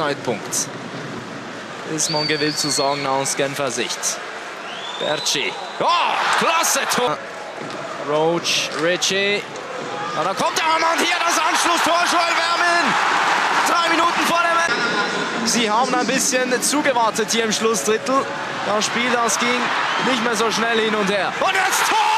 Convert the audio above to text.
Neutpunkt. Ist man gewillt zu sagen aus Genfer Sicht. Bertschi. Oh, klasse Tor. Roach, Ritchie. Ja, da kommt der Hammer und hier das Anschlusstor. Joel Wermin. 3 Minuten vor dem Ende. Sie haben ein bisschen zugewartet hier im Schlussdrittel. Das Spiel, das ging nicht mehr so schnell hin und her. Und jetzt Tor!